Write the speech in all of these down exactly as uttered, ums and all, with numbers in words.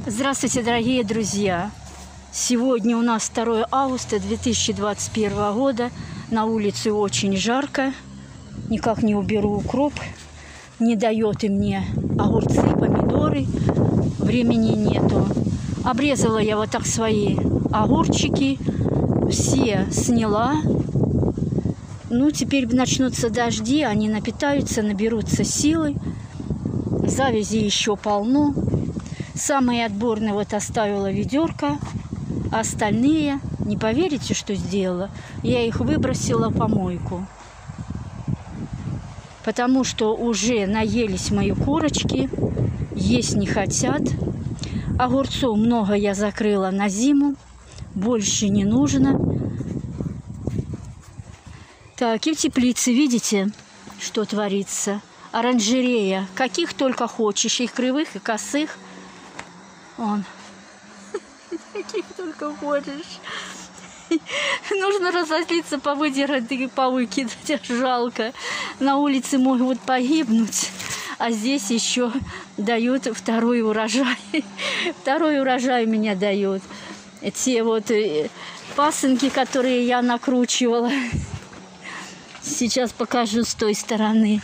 Здравствуйте, дорогие друзья! Сегодня у нас второе августа две тысячи двадцать первого года. На улице очень жарко. Никак не уберу укроп. Не дает и мне огурцы, помидоры. Времени нету. Обрезала я вот так свои огурчики. Все сняла. Ну, теперь начнутся дожди. Они напитаются, наберутся силы. Завязи еще полно. Самые отборные вот оставила ведерко, а остальные, не поверите, что сделала, я их выбросила в помойку. Потому что уже наелись мои курочки, есть не хотят. Огурцов много я закрыла на зиму, больше не нужно. Так, и в теплице, видите, что творится? Оранжерея, каких только хочешь, и кривых, и косых. Вон. Каких только хочешь. Нужно разозлиться, повыдирать и повыкидать. Жалко. На улице могут погибнуть. А здесь еще дают второй урожай. Второй урожай меня дают. Те вот пасынки, которые я накручивала. Сейчас покажу с той стороны.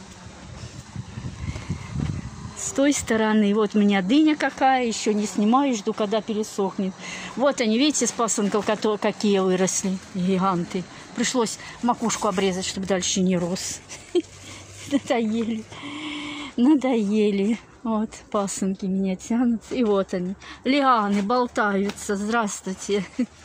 С той стороны. Вот у меня дыня какая, еще не снимаю, жду, когда пересохнет. Вот они, видите, с пасынков, какие выросли, гиганты. Пришлось макушку обрезать, чтобы дальше не рос. Надоели. Надоели. Вот пасынки меня тянут. И вот они. Лианы болтаются. Здравствуйте.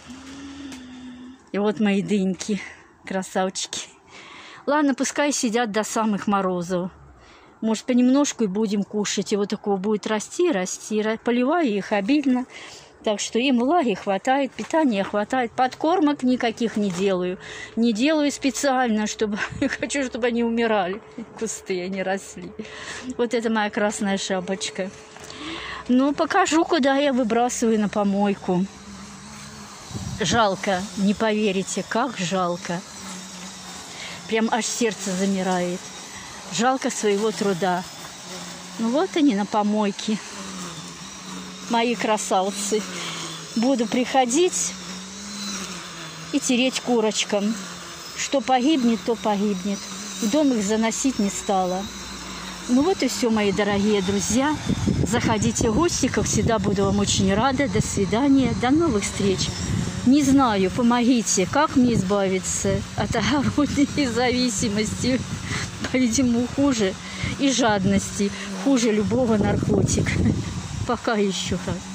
И вот мои дыньки. Красавчики. Ладно, пускай сидят до самых морозов. Может, понемножку и будем кушать. И вот такого будет расти, расти. Поливаю их обильно. Так что им влаги хватает, питания хватает. Подкормок никаких не делаю. Не делаю специально, чтобы... Хочу, чтобы они умирали. Кусты они росли. Вот это моя красная шапочка. Ну, покажу, куда я выбрасываю на помойку. Жалко, не поверите, как жалко. Прям аж сердце замирает. Жалко своего труда. Ну вот они на помойке. Мои красавцы. Буду приходить и тереть курочкам. Что погибнет, то погибнет. В дом их заносить не стала. Ну вот и все, мои дорогие друзья. Заходите в гости, как всегда, буду вам очень рада. До свидания, до новых встреч. Не знаю, помогите, как мне избавиться от огородной зависимости. По-видимому, хуже и жадности, хуже любого наркотика. Пока еще раз.